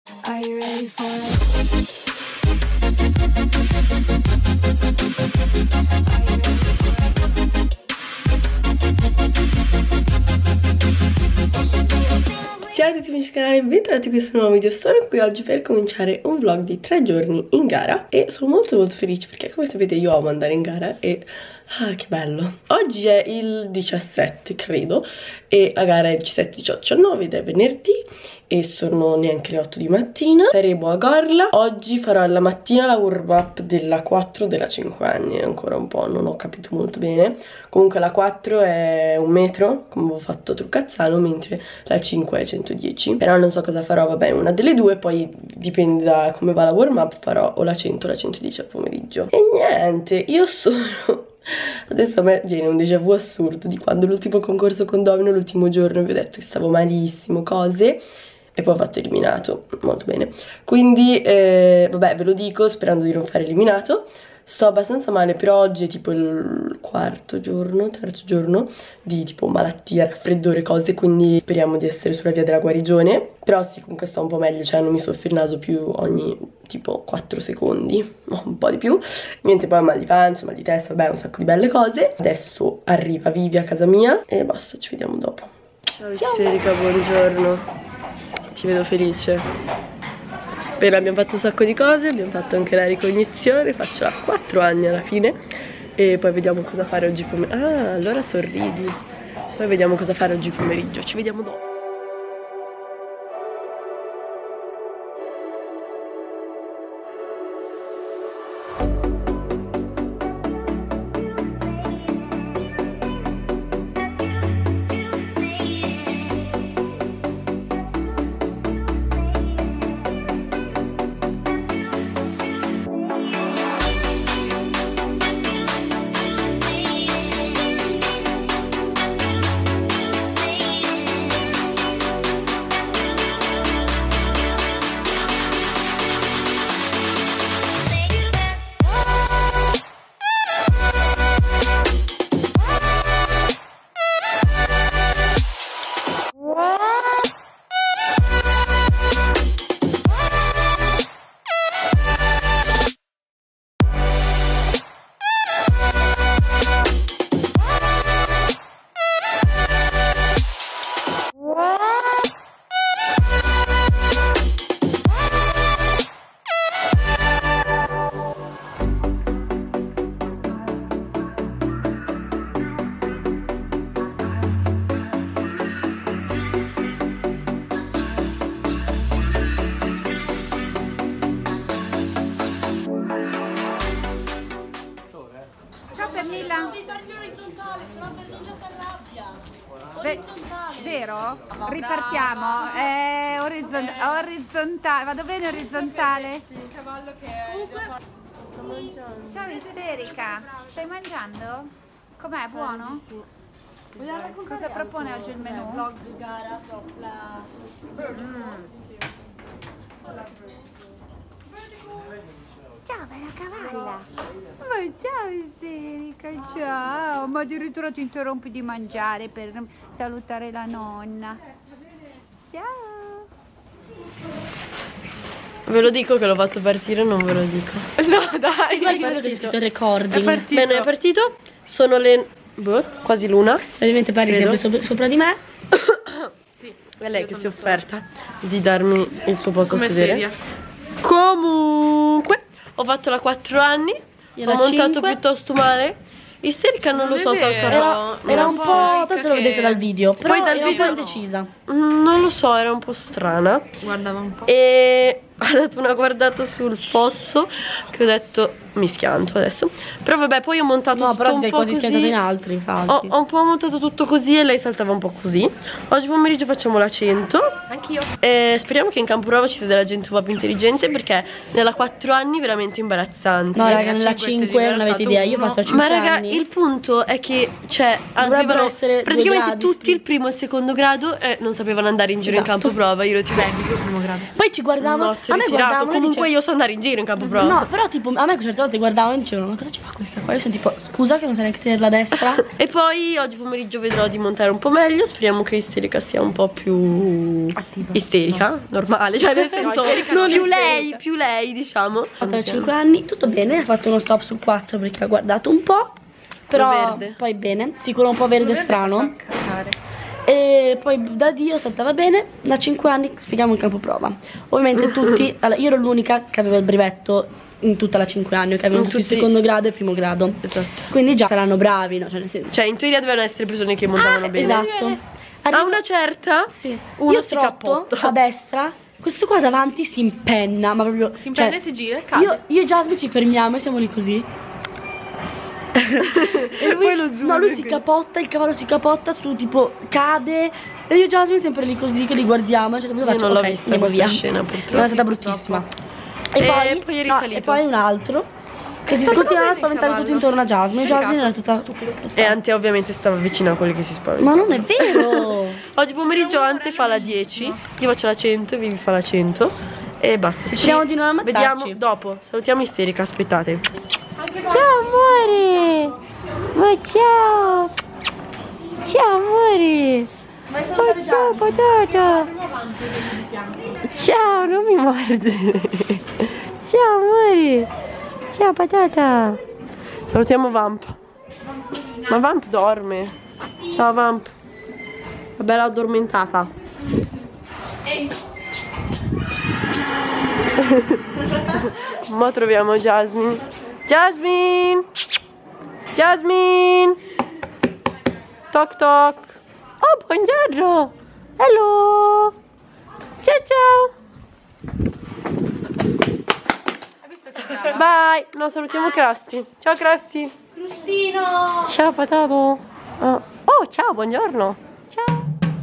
Are you ready for it? Ciao a tutti amici del canale, bentornati in questo nuovo video. Sono qui oggi per cominciare un vlog di 3 giorni in gara e sono molto felice perché, come sapete, io amo andare in gara e che bello. Oggi è il 17 credo e la gara è il 17, 18, 19 ed è venerdì e sono neanche le 8 di mattina. Saremo a Gorla. Oggi farò alla mattina la warm up della 4 della 5 anni, ancora un po', non ho capito molto bene. Comunque la 4 è 1 metro, come avevo fatto a Truccazzano, mentre la 5 è 110. Però non so cosa farò, vabbè, una delle due, poi dipende da come va la warm up, farò o la 100 o la 110 al pomeriggio. E niente, io sono... Adesso a me viene un déjà vu assurdo di quando l'ultimo concorso con Domino, l'ultimo giorno, vi ho detto che stavo malissimo, cose, e poi ho fatto eliminato, molto bene. Quindi, vabbè, ve lo dico sperando di non fare eliminato. Sto abbastanza male, però oggi è tipo il terzo giorno di tipo malattia, raffreddore, cose, quindi speriamo di essere sulla via della guarigione. Però sì, comunque sto un po' meglio, cioè non mi soffio il naso più ogni tipo 4 secondi, o un po' di più. Niente, poi mal di pancia, mal di testa, vabbè, un sacco di belle cose. Adesso arriva Vivi a casa mia e basta, ci vediamo dopo. Ciao Isterica, buongiorno. Ti vedo felice. Bene, abbiamo fatto un sacco di cose, abbiamo fatto anche la ricognizione, faccio la 4 anni alla fine e poi vediamo cosa fare oggi pomeriggio. Ah, allora sorridi. Poi vediamo cosa fare oggi pomeriggio, ci vediamo dopo. Vero? Ripartiamo. Orizzontale. Vado bene orizzontale? Sì, il cavallo che sto mangiando. Ciao Isterica. Stai mangiando? Com'è? Buono? Sì. Vogliamo raccontare cosa propone oggi il menù? Vlog gara, la Ciao bella cavalla. Ma ciao Isterica, ciao. Ma addirittura ti interrompi di mangiare per salutare la nonna. Ciao. Ve lo dico che l'ho fatto partire, non ve lo dico. No dai, è partito. È partito. Bene, è partito. Sono le quasi l'una. Ovviamente Pari sempre sopra di me. Sì, è lei che si è offerta di darmi il suo posto a sedere. Sedia. Comunque ho fatto la 4 anni. Ho montato 5. piuttosto male. Isterica non lo so se era un po', tanto lo vedete dal video, però poi dal era video un po' indecisa. Non lo so, era un po' strana. Guardava un po'. E ha dato una guardata sul fosso che ho detto mi schianto adesso. Però vabbè, poi ho montato tutto però un sei po' quasi così. schiantata in altri salti. Ho un po' montato tutto così e lei saltava un po' così. Oggi pomeriggio facciamo la 100. Anch'io. E speriamo che in campo prova ci sia della gente un po' più intelligente, perché nella 4 anni veramente imbarazzante. No raga, nella 5 non avete idea, io ho fatto 5 Ma raga, anni. il punto è che avevano essere praticamente 2 gradi, tutti il primo e il secondo grado e non sapevano andare in giro in campo prova. Io ero tipo primo grado. Poi ci guardavano, si è ritirato. Comunque io so andare in giro in campo prova. No, però tipo a me certe volte guardavano e dicevano: ma cosa ci fa questa qua? Io sono tipo: scusa che non sai neanche tenere la destra. E poi oggi pomeriggio vedrò di montare un po' meglio. Speriamo che Isterica sia un po' più attiva. Isterica, no. Normale, cioè nel senso non più lei, diciamo. Ha fatto 5 anni, tutto bene, ha fatto uno stop sul 4 perché ha guardato un po'. Però verde. Poi bene, sicuro un po' verde strano. E poi da Dio stava bene. Da 5 anni spieghiamo il campo prova. Ovviamente tutti, allora, io ero l'unica che aveva il brevetto in tutta la 5 anni, che avevano tutti il secondo grado e il primo grado. Esatto. Quindi già saranno bravi, no? Cioè in teoria dovevano essere persone che montavano bene. Esatto. A una certa sì. uno Io si trotto cappotta a destra. Questo qua davanti si impenna, ma proprio si impenna e si gira e cade. Io e Jasmine ci fermiamo e siamo lì così. E lui, poi lo zoom. no, lui si capotta, il cavallo si capotta su, tipo cade. E io e Jasmine sempre lì così che li guardiamo. Cioè, io non l'ho vista andiamo questa via. scena purtroppo. Non è stata bruttissima. E poi, è no, risalito. e poi un altro che si continuava a spaventare tutti intorno a Jasmine. Jasmine era tutta E Ante ovviamente stava vicino a quelli che si spaventano. Ma non è vero. Oggi pomeriggio Ante fa la 10, io faccio la 100 e Vivi fa la 100. E basta. Speriamo di non ammazzarci. Vediamo dopo. Salutiamo Isterica, aspettate. Ciao amore! Ma ciao! Ciao amore! Oh, ciao patata! Ciao, non mi mordere! Ciao amore! Ciao patata! Salutiamo Vamp. Ma Vamp dorme. Ciao Vamp. È bella addormentata. Mo troviamo Jasmine. Jasmine! Jasmine! Toc toc! Oh, buongiorno! Hello! Ciao ciao! Bye! No, salutiamo Krusty. Ciao Krusty! Crustino! Ciao patato! Oh, ciao, buongiorno! Ciao!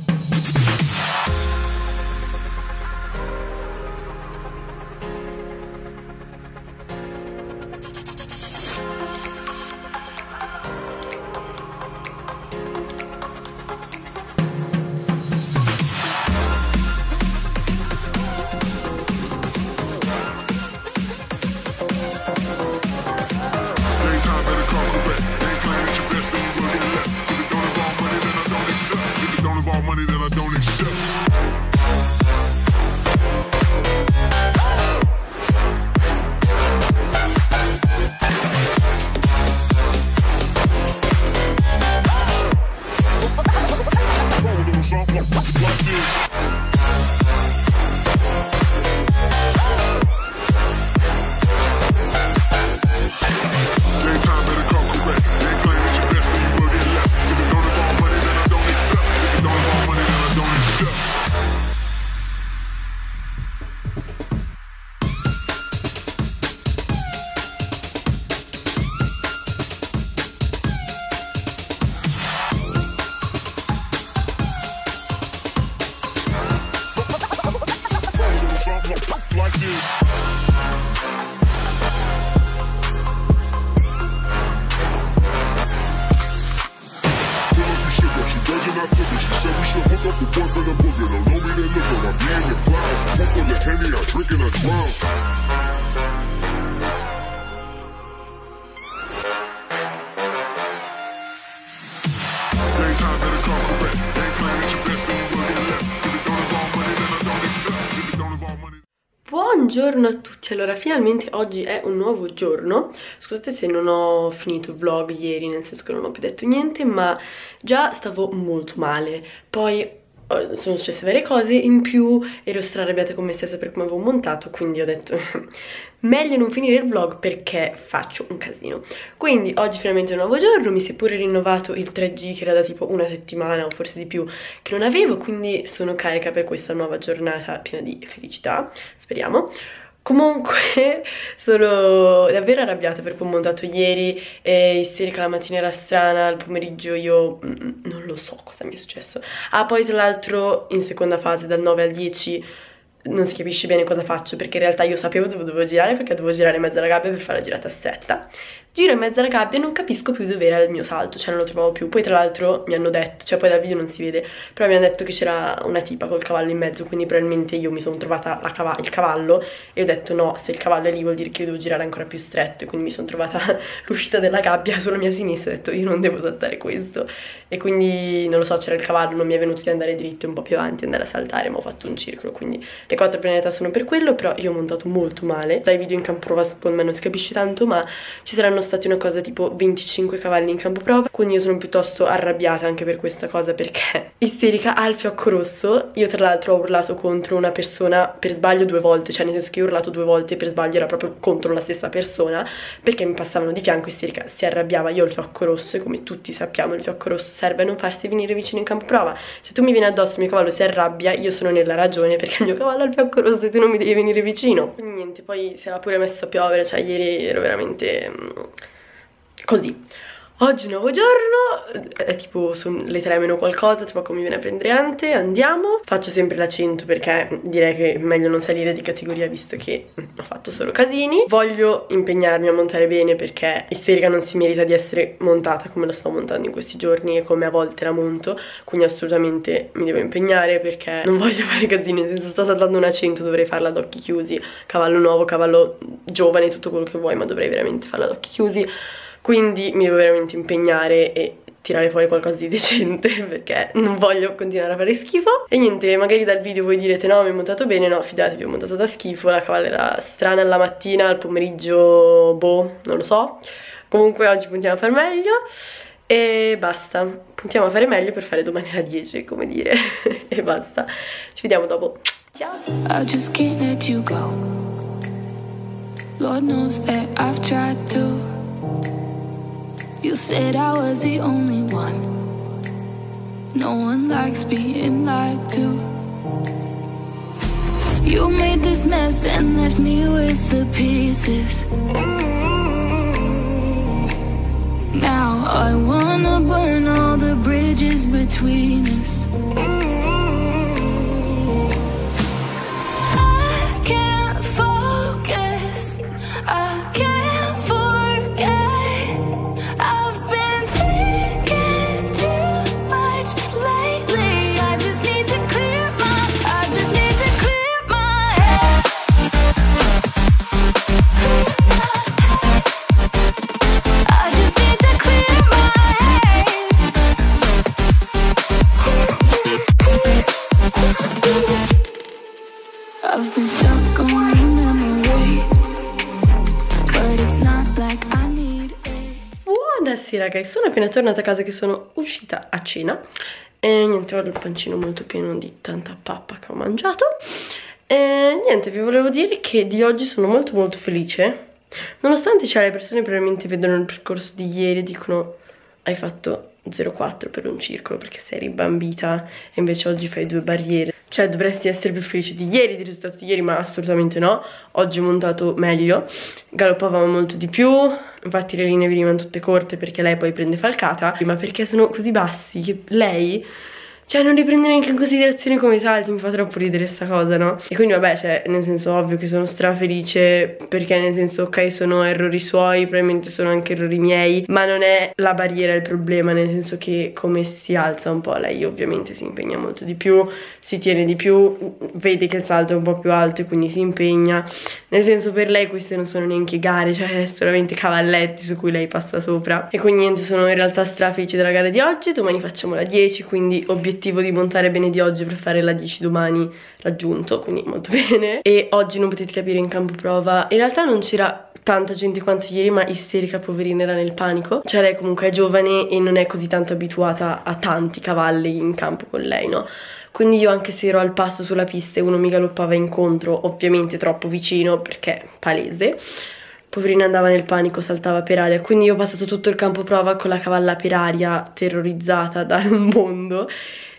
Money that I don't accept. Like this. Buongiorno a tutti, allora finalmente oggi è un nuovo giorno. Scusate se non ho finito il vlog ieri, nel senso che non ho più detto niente, ma già stavo molto male. Poi sono successe varie cose, in più ero strarrabbiata con me stessa per come avevo montato, quindi ho detto meglio non finire il vlog perché faccio un casino. Quindi oggi finalmente è un nuovo giorno, mi si è pure rinnovato il 3G che era da tipo una settimana o forse di più che non avevo, quindi sono carica per questa nuova giornata piena di felicità, speriamo. Comunque sono davvero arrabbiata per come ho montato ieri, isterica, la mattina era strana, al pomeriggio io non lo so cosa mi è successo. Ah, poi tra l'altro in seconda fase dal 9 al 10 non si capisce bene cosa faccio, perché in realtà io sapevo dove dovevo girare, perché dovevo girare in mezzo alla gabbia per fare la girata a setta. Giro in mezzo alla gabbia e non capisco più dove era il mio salto, cioè non lo trovavo più. Poi tra l'altro mi hanno detto, cioè poi dal video non si vede, però mi hanno detto che c'era una tipa col cavallo in mezzo, quindi probabilmente io mi sono trovata il cavallo e ho detto no, se il cavallo è lì vuol dire che io devo girare ancora più stretto, e quindi mi sono trovata l'uscita della gabbia sulla mia sinistra e ho detto io non devo saltare questo, e quindi non lo so, c'era il cavallo, non mi è venuto di andare dritto e un po' più avanti, andare a saltare, ma ho fatto un circolo, quindi le 4 planeta sono per quello. Però io ho montato molto male, dai video in campo prova secondo me non si capisce tanto, ma ci saranno stati una cosa tipo 25 cavalli in campo prova, quindi io sono piuttosto arrabbiata anche per questa cosa, perché isterica ha il fiocco rosso. Io tra l'altro ho urlato contro una persona per sbaglio 2 volte, cioè nel senso che io ho urlato 2 volte per sbaglio, era proprio contro la stessa persona, perché mi passavano di fianco. Isterica si arrabbiava, io ho il fiocco rosso e come tutti sappiamo il fiocco rosso serve a non farsi venire vicino in campo prova. Se tu mi vieni addosso, il mio cavallo si arrabbia, io sono nella ragione perché il mio cavallo ha il fiocco rosso e tu non mi devi venire vicino. Quindi niente, poi si era pure messo a piovere, cioè ieri ero veramente così. Oggi è un nuovo giorno, è tipo le 3 meno qualcosa, tra poco mi viene a prendere Ante, andiamo. Faccio sempre la 100 perché direi che è meglio non salire di categoria visto che ho fatto solo casini. Voglio impegnarmi a montare bene perché isterica non si merita di essere montata come la sto montando in questi giorni e come a volte la monto, quindi assolutamente mi devo impegnare perché non voglio fare casini, nel senso sto saltando una 100, dovrei farla ad occhi chiusi, cavallo nuovo, cavallo giovane, tutto quello che vuoi, ma dovrei veramente farla ad occhi chiusi. Quindi mi devo veramente impegnare e tirare fuori qualcosa di decente perché non voglio continuare a fare schifo. E niente, magari dal video voi direte no, mi ho montato bene, no, fidatevi, ho montato da schifo, la cavalla era strana alla mattina, al pomeriggio, boh, non lo so. Comunque oggi puntiamo a far meglio e basta, puntiamo a fare meglio per fare domani la 10, come dire, e basta. Ci vediamo dopo, ciao! I just can't let you go. Lord knows that I've tried to. You said I was the only one. No one likes being lied to. You made this mess and left me with the pieces. Now I wanna burn all the bridges between us. I can't focus, I can't forget. I've been thinking too much lately. I just need to clear my head. I just need to clear my head. I've been stuck on your memory, but it's not like I need it. Buonasera ragazzi, sono appena tornata a casa che sono uscita a cena e niente, ho il pancino molto pieno di tanta pappa che ho mangiato e niente, vi volevo dire che di oggi sono molto felice, nonostante le persone probabilmente vedono il percorso di ieri e dicono hai fatto 0,4 per un circolo perché sei ribambita e invece oggi fai 2 barriere, cioè dovresti essere più felice di ieri, del risultato di ieri, ma assolutamente no. Oggi ho montato meglio, galoppavamo molto di più, infatti le linee venivano tutte corte perché lei poi prende falcata, ma perché sono così bassi che lei, cioè, non li prende neanche in considerazione come salti, mi fa troppo ridere sta cosa, no? E quindi vabbè, cioè, nel senso, ovvio che sono strafelice perché nel senso, ok, sono errori suoi, probabilmente sono anche errori miei, ma non è la barriera il problema, nel senso che come si alza un po' lei ovviamente si impegna molto di più, si tiene di più, vede che il salto è un po' più alto e quindi si impegna. Nel senso, per lei queste non sono neanche gare, cioè solamente cavalletti su cui lei passa sopra. E quindi niente, sono in realtà strafelice della gara di oggi. Domani facciamo la 10, quindi obiettivo di montare bene di oggi per fare la 10 domani raggiunto, quindi molto bene. E oggi non potete capire in campo prova, in realtà non c'era tanta gente quanto ieri, ma isterica poverina era nel panico, cioè lei comunque è giovane e non è così tanto abituata a tanti cavalli in campo con lei, no? Quindi io, anche se ero al passo sulla pista e uno mi galoppava incontro, ovviamente troppo vicino perché palese, poverina andava nel panico, saltava per aria. Quindi io ho passato tutto il campo prova con la cavalla per aria, terrorizzata dal mondo.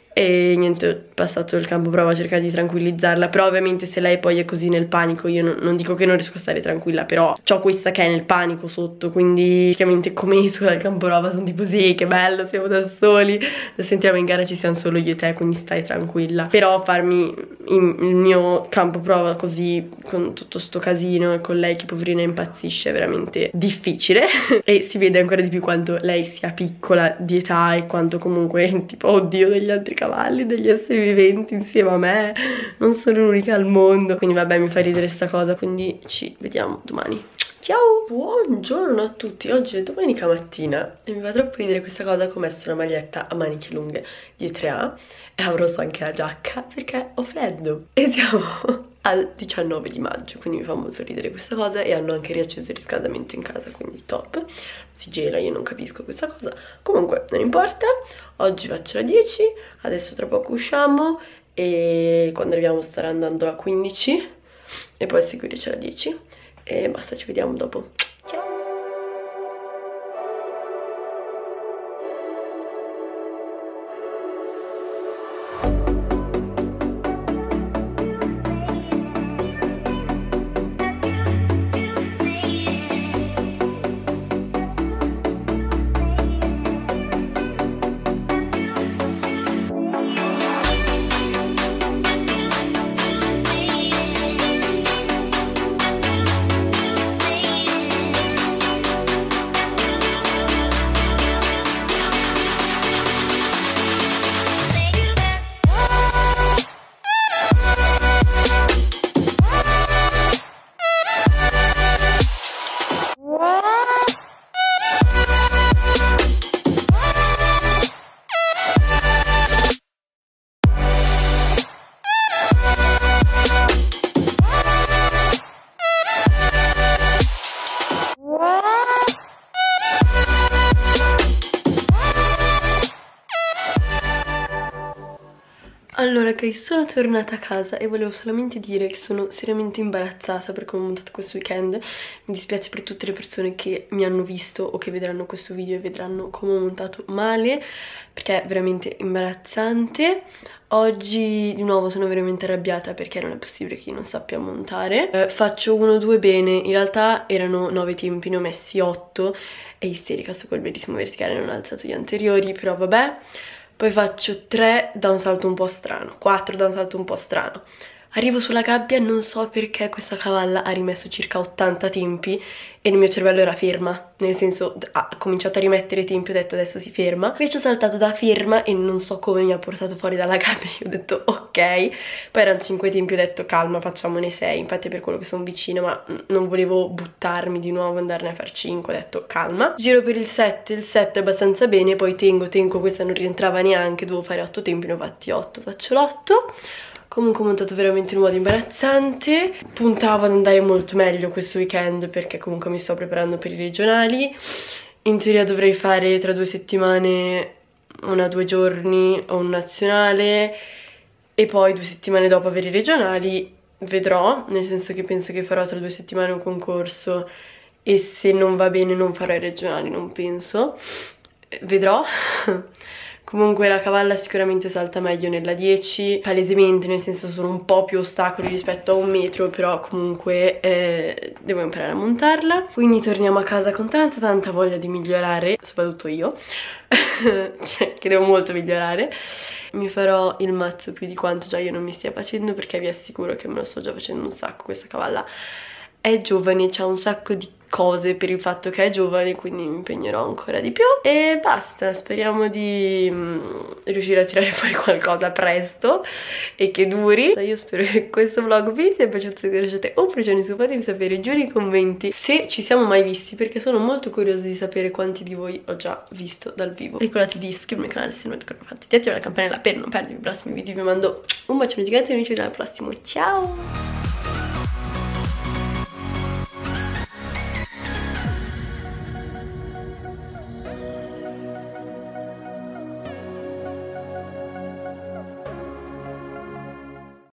e niente, ho passato il campo prova a cercare di tranquillizzarla, però ovviamente se lei poi è così nel panico, io non dico che non riesco a stare tranquilla, però c'ho questa che è nel panico sotto, quindi praticamente come esco dal campo prova sono tipo sì, che bello, siamo da soli, adesso entriamo in gara, ci siamo solo io e te, quindi stai tranquilla. Però farmi il mio campo prova così con tutto sto casino e con lei che poverina impazzisce è veramente difficile e si vede ancora di più quanto lei sia piccola di età e quanto comunque tipo oddio degli altri cavalli, degli esseri viventi insieme a me, non sono l'unica al mondo, quindi vabbè mi fa ridere sta cosa, quindi ci vediamo domani. Ciao! Buongiorno a tutti, oggi è domenica mattina e mi fa troppo ridere questa cosa che ho messo una maglietta a maniche lunghe di 3A e avrò anche la giacca perché ho freddo e siamo al 19 di maggio, quindi mi fa molto ridere questa cosa e hanno anche riacceso il riscaldamento in casa, quindi top. Si gela, io non capisco questa cosa, comunque non importa, oggi faccio la 10, adesso tra poco usciamo e quando arriviamo starà andando a 15 e poi a seguire c'è la 10 e basta, ci vediamo dopo. Ciao! Allora ok, sono tornata a casa e volevo solamente dire che sono seriamente imbarazzata per come ho montato questo weekend. Mi dispiace per tutte le persone che mi hanno visto o che vedranno questo video e vedranno come ho montato male, perché è veramente imbarazzante. Oggi di nuovo sono veramente arrabbiata perché non è possibile che io non sappia montare. Faccio 1-2 bene, in realtà erano 9 tempi, ne ho messi 8. È isterica su quel bellissimo verticale, non ho alzato gli anteriori, però vabbè. Poi faccio 3 da un salto un po' strano, 4 da un salto un po' strano. Arrivo sulla gabbia, non so perché questa cavalla ha rimesso circa 80 tempi e il mio cervello era ferma, nel senso ha cominciato a rimettere tempi, ho detto adesso si ferma. Invece ho saltato da ferma e non so come mi ha portato fuori dalla gabbia, io ho detto ok. Poi erano 5 tempi, ho detto calma, facciamone 6, infatti è per quello che sono vicino, ma non volevo buttarmi di nuovo, andarne a far 5, ho detto calma. Giro per il 7 è abbastanza bene, poi tengo, questa non rientrava neanche, dovevo fare 8 tempi, ne ho fatti 8, faccio l'8. Comunque ho montato veramente in un modo imbarazzante, puntavo ad andare molto meglio questo weekend perché comunque mi sto preparando per i regionali. In teoria dovrei fare tra 2 settimane 1-2 giorni o un nazionale e poi 2 settimane dopo avere i regionali, vedrò, nel senso che penso che farò tra 2 settimane un concorso e se non va bene non farò i regionali, non penso, vedrò. Comunque la cavalla sicuramente salta meglio nella 10, palesemente, nel senso sono un po' più ostacoli rispetto a 1 metro, però comunque devo imparare a montarla. Quindi torniamo a casa con tanta voglia di migliorare, soprattutto io, che devo molto migliorare. Mi farò il mazzo più di quanto già io non mi stia facendo, perché vi assicuro che me lo sto già facendo un sacco. Questa cavalla è giovane, c'ha un sacco di cose per il fatto che è giovane, quindi mi impegnerò ancora di più e basta. Speriamo di riuscire a tirare fuori qualcosa presto e che duri. Io spero che questo vlog vi sia piaciuto, se vi lasciate un pollice su, fatemi sapere giù nei commenti se ci siamo mai visti, perché sono molto curiosa di sapere quanti di voi ho già visto dal vivo. Ricordate di iscrivervi al canale se non avete ancora fatto, di attivare la campanella per non perdervi i prossimi video. Vi mando un bacione gigante e noi ci vediamo al prossimo, ciao!